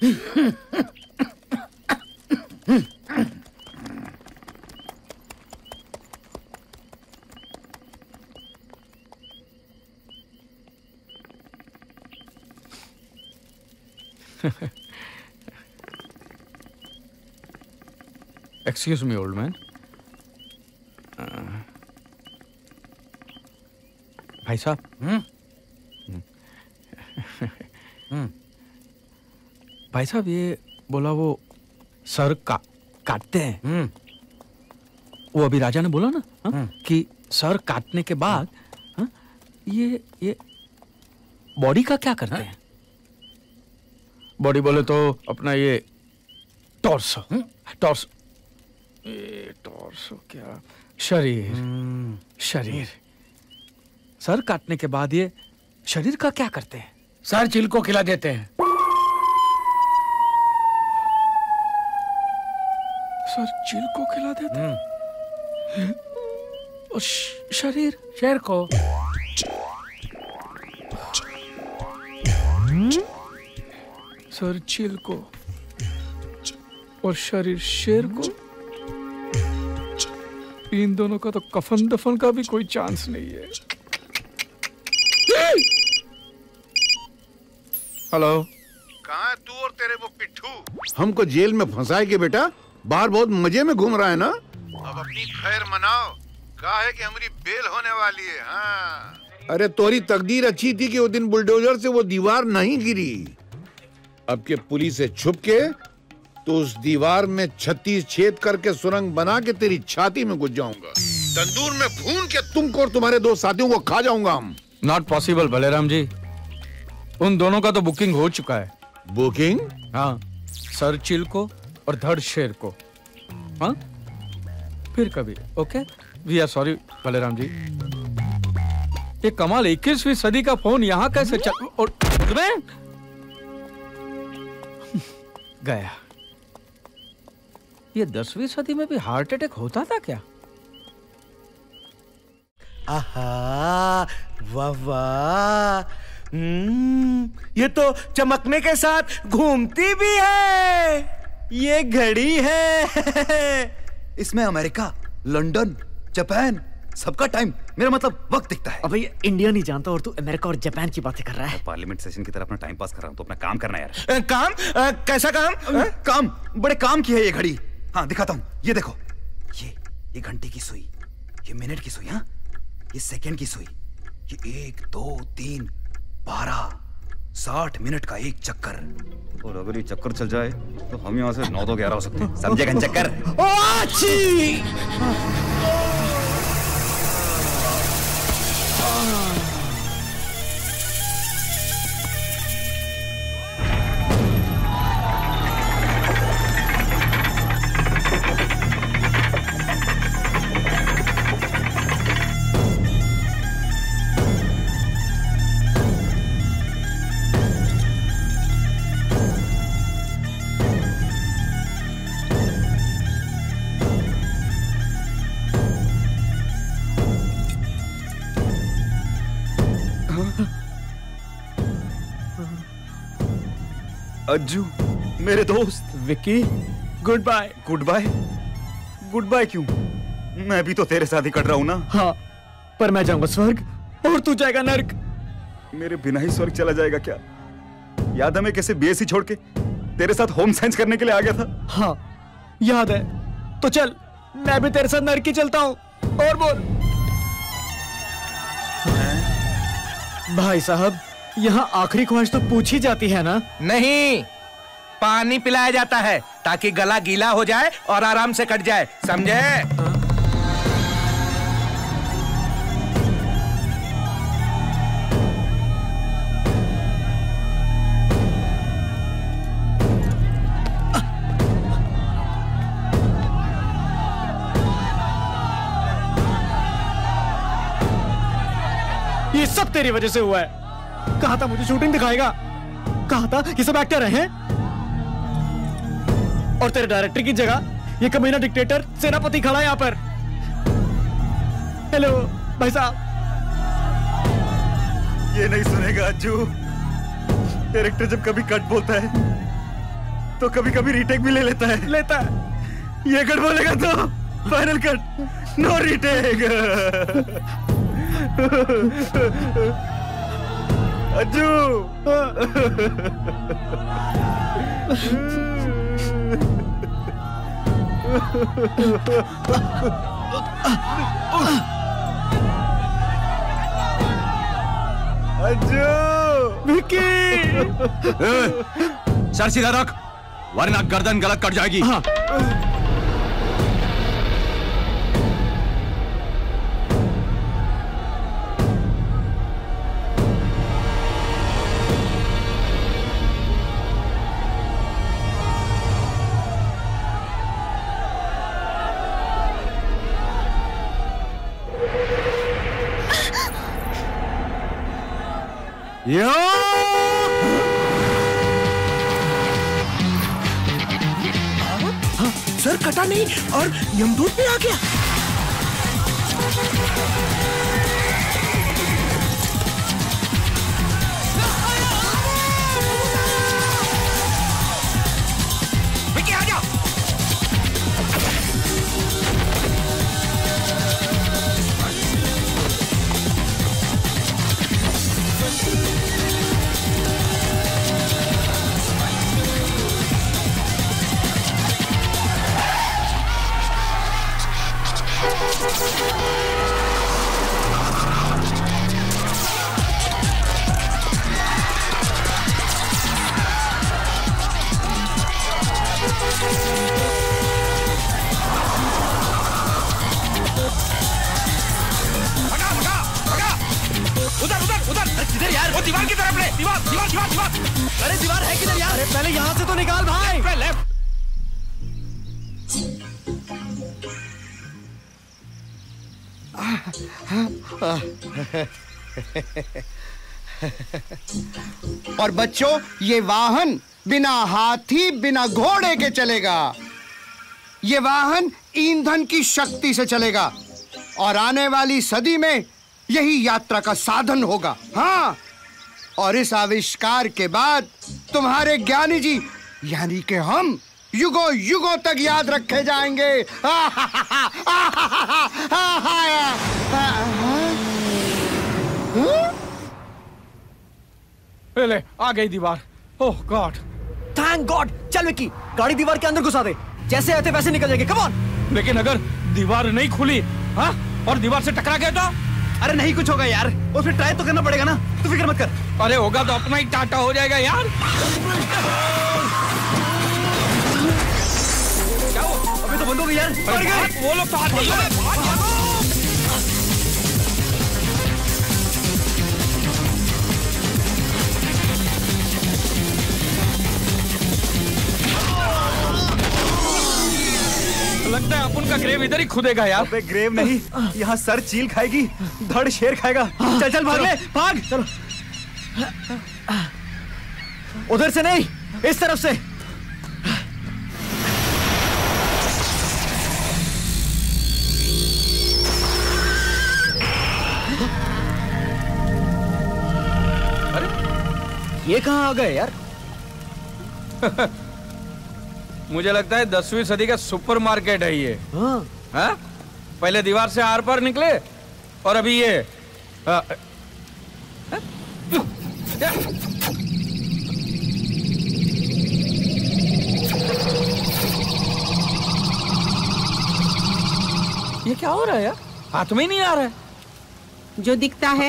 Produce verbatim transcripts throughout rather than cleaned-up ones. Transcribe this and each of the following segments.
Excuse me, old man. भाई साहब, भाई साहब ये बोला वो सर का काटते हैं। वो अभी राजा ने बोला ना हा? कि सर काटने के बाद हा? ये ये बॉडी का क्या करते हैं? बॉडी बोले तो अपना ये टॉर्सो, टॉर्सो, ये टॉर्सो क्या? शरीर, शरीर। सर काटने के बाद ये शरीर का क्या करते हैं? सर चिल को खिला देते हैं। सर चिल को खिला देते हैं और शरीर शेर को। सर चिल को और शरीर शेर को। इन दोनों का तो कफन दफन का भी कोई चांस नहीं है। हेलो, कहाँ है तू और तेरे वो पिट्ठू? हमको जेल में फंसाएगे बेटा? बाहर बहुत मजे में घूम रहा है ना? अब अपनी खैर मनाओ, कहा है कि हमारी बेल होने वाली है। हाँ। अरे तोरी तकदीर अच्छी थी कि वो दिन बुलडोजर से वो दीवार नहीं गिरी। अब के पुलिस से छुप के तो उस दीवार में छत्तीस छेद करके सुरंग बना के तेरी छाती में घुस जाऊंगा। तंदूर में भून के तुमको और तुम्हारे दो साथियों को खा जाऊंगा हम। नॉट पॉसिबल बलराम जी, उन दोनों का तो बुकिंग हो चुका है। बुकिंग? हाँ, सर चिल को और धड़ शेर को। हाँ, फिर कभी। Okay, we are sorry Balram ji. ये कमाल, इक्कीसवीं सदी का फोन यहाँ कैसे चल? और गया। ये दसवीं सदी में भी हार्ट अटैक होता था क्या? आहा, वाह वाह, ये तो चमकने के साथ घूमती भी है। ये घड़ी है। इसमें अमेरिका, लंदन, जापान सबका टाइम, मेरा मतलब वक्त दिखता है। अबे ये इंडिया नहीं जानता और तू अमेरिका और जापान की बातें कर रहा है। पार्लियामेंट सेशन की तरह अपना टाइम पास कर रहा हूँ तो अपना काम करना यार। आ, काम? आ, कैसा काम? आ, काम, बड़े काम की है ये घड़ी। हाँ दिखाता हूँ, ये देखो, ये ये घंटे की सुई, ये मिनट की सुई, हाँ ये सेकंड की सुई, ये एक दो तीन बारह साठ मिनट का एक चक्कर। और अगर ये चक्कर चल जाए तो हम यहाँ से नौ दो ग्यारह हो सकते हैं। समझे गन चक्कर? अज्जू, मेरे दोस्त। Vicky, goodbye. Goodbye? Goodbye क्यों? मैं भी तो तेरे साथ ही कट रहा हूँ ना। हाँ, पर मैं जाऊंगा स्वर्ग और तू जाएगा नर्क। मेरे बिना ही स्वर्ग चला जाएगा क्या? याद है मैं कैसे बीएससी छोड़ के तेरे साथ होम साइंस करने के लिए आ गया था? हाँ याद है। तो चल, मैं भी तेरे साथ नर्क ही चलता हूँ। और बोल। भाई साहब, यहाँ आखिरी ख्वाहिश तो पूछी जाती है ना? नहीं, पानी पिलाया जाता है ताकि गला गीला हो जाए और आराम से कट जाए, समझे? ये सब तेरी वजह से हुआ है। कहा था मुझे शूटिंग दिखाएगा, कहा था ये सब एक्टर हैं, और तेरे डायरेक्टर की जगह ये कमीना डिक्टेटर सेनापति खड़ा है यहाँ पर। हेलो भाई साहब। ये नहीं सुनेगा अज्जू। डायरेक्टर जब कभी कट बोलता है तो कभी कभी रीटेक भी ले लेता है। लेता है। ये कट बोलेगा तो final cut, no retake. Ajju Ajju Vicky. सर सीधा रख वरना गर्दन गलत कट जाएगी। हाँ। यो सर कटा नहीं और यमदूत भी आ गया। विकी आ जा। उधर उधर उधर किधर यार? वो दीवार की तरफ ले। दीवार दीवार दीवार दीवार। अरे दीवार है किधर यार? अरे पहले यहाँ से तो निकाल भाई। लेफ्ट। और बच्चों, ये वाहन बिना हाथी बिना घोड़े के चलेगा। ये वाहन ईंधन की शक्ति से चलेगा और आने वाली सदी में यही यात्रा का साधन होगा। हाँ, और इस आविष्कार के बाद तुम्हारे ज्ञानी जी यानी कि हम युगों युगों तक याद रखे जाएंगे। ले आ गई दीवार। Oh God, thank God. चल विकी, गाड़ी दीवार के अंदर घुसा दे। जैसे आते वैसे निकल जाएंगे। Come on. लेकिन अगर दीवार नहीं खुली हाँ और दीवार से टकरा गया तो? अरे नहीं कुछ होगा यार, और फिर ट्राई तो करना पड़ेगा ना, तू फिक्र मत कर। अरे होगा तो अपना ही टाटा हो जाएगा यार। क्या हो? अभी तो बंद हो गई यार। वो लोग तो हाथ लगता है अपन का ग्रेव इधर ही खुदेगा यार। अबे ग्रेव नहीं, यहाँ सर चील खाएगी, धड़ शेर खाएगा। चल चल भाग ले, भाग। चलो। उधर से नहीं, इस तरफ से। अरे ये कहाँ आ गए यार? मुझे लगता है दसवीं सदी का सुपरमार्केट है ये। हाँ। हाँ? पहले दीवार से आर पार निकले और अभी ये आ, ये क्या हो रहा है यार? हाथ में ही नहीं आ रहा है। जो दिखता है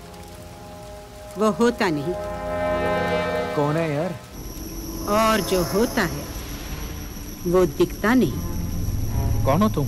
वो होता नहीं। कौन है यार? और जो होता है वो दिखता नहीं। कौन हो तुम?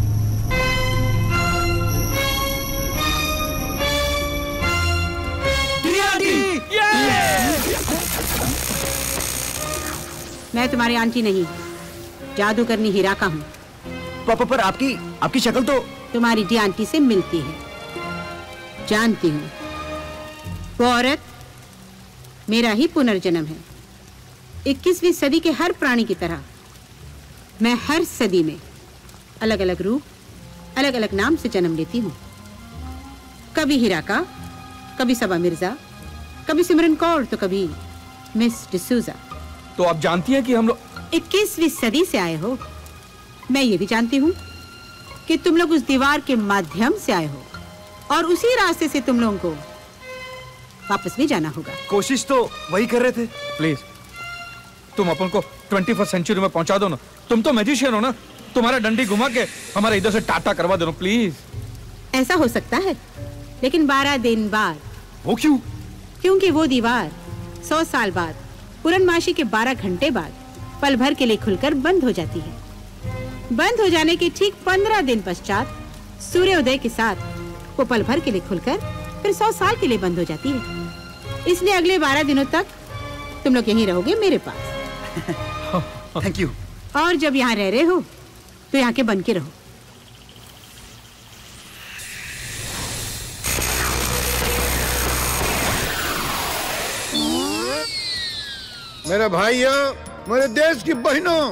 मैं तुम्हारी आंटी नहीं, जादूगरनी हीरा का हूँ। पापा पर आपकी आपकी शक्ल तो तुम्हारी डी आंटी से मिलती है। जानती हूँ वो औरत मेरा ही पुनर्जन्म है। इक्कीसवीं सदी के हर प्राणी की तरह मैं हर सदी में अलग अलग रूप, अलग अलग नाम से जन्म लेती हूँ। कभी हीरा का, कभी सबा मिर्जा, कभी सिमरन कौर, तो कभी मिस डिसूजा। तो आप जानती हैं कि हम लोग इक्कीसवीं सदी से आए हो। मैं ये भी जानती हूँ कि तुम लोग उस दीवार के माध्यम से आए हो और उसी रास्ते से तुम लोगों को वापस भी जाना होगा। कोशिश तो वही कर रहे थे। प्लीज तुम अपन को ट्वेंटी फर्स्ट सेंचुरी में पहुंचा दो ना। तुम तो मैजिशियन हो ना, तुम्हारा डंडी घुमा के हमारे इधर से टाटा करवा दो ना प्लीज। ऐसा हो सकता है, लेकिन बारह दिन बाद। वो क्यों? क्योंकि वो दीवार सौ साल बाद पूर्णमासी के बारह घंटे बाद पल भर के लिए खुलकर बंद हो जाती है। बंद हो जाने के ठीक पंद्रह दिन पश्चात सूर्योदय के साथ वो पल भर के लिए खुलकर फिर सौ साल के लिए बंद हो जाती है। इसलिए अगले बारह दिनों तक तुम लोग यहीं रहोगे मेरे पास। Thank you. और जब यहाँ रह रहे हो तो यहाँ के बन के रहो। मेरे भाइयों, मेरे देश की बहनों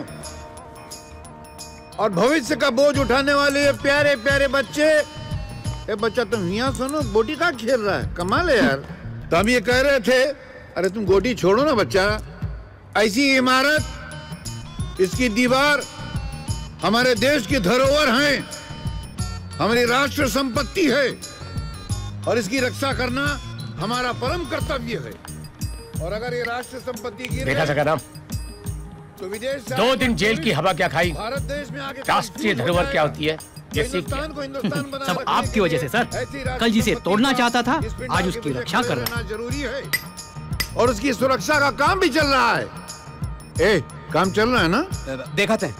और भविष्य का बोझ उठाने वाले ये प्यारे प्यारे बच्चे। ए बच्चा तुम यहाँ सुनो, गोटी का खेल रहा है, कमाल है यार। तो हम ये कह रहे थे, अरे तुम गोटी छोड़ो ना बच्चा। ऐसी इमारत, इसकी दीवार हमारे देश की धरोहर है, हमारी राष्ट्र संपत्ति है और इसकी रक्षा करना हमारा परम कर्तव्य है। और अगर ये राष्ट्र संपत्ति गिर देखा सका नाम तो विदेश से दो दिन जेल की हवा क्या खाई, भारत देश में आगे राष्ट्रीय धरोहर क्या होती है ये सीख गया। हिंदुस्तान को हिंदुस्तान बनाना सब आपकी वजह से सर। कल जिसे तोड़ना चाहता था आज उसकी रक्षा कर रहा है। जरूरी है और उसकी सुरक्षा का काम भी चल रहा है। ए, काम चल रहा है ना? देखा थे।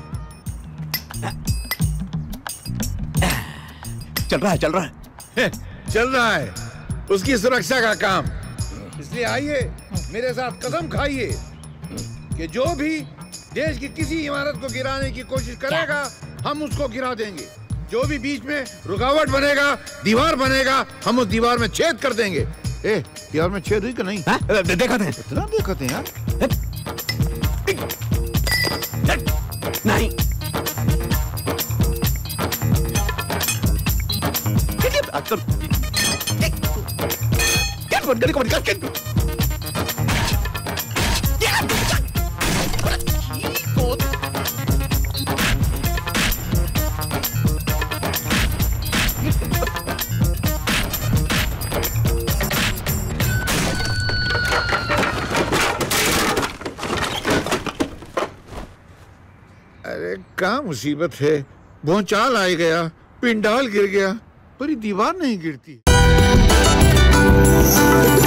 चल रहा है, चल रहा है, चल रहा है उसकी सुरक्षा का काम। इसलिए आइए मेरे साथ कसम खाइए कि जो भी देश की किसी इमारत को गिराने की कोशिश करेगा हम उसको गिरा देंगे। जो भी बीच में रुकावट बनेगा, दीवार बनेगा, हम उस दीवार में छेद कर देंगे। ए, दीवार में छेद हुई कि नहीं? देखा थे। इतना देखा थे यार। नहीं। अरे क्या मुसीबत है, भूचाल आ गया, पिंडाल गिर गया, पर ये दीवार नहीं गिरती।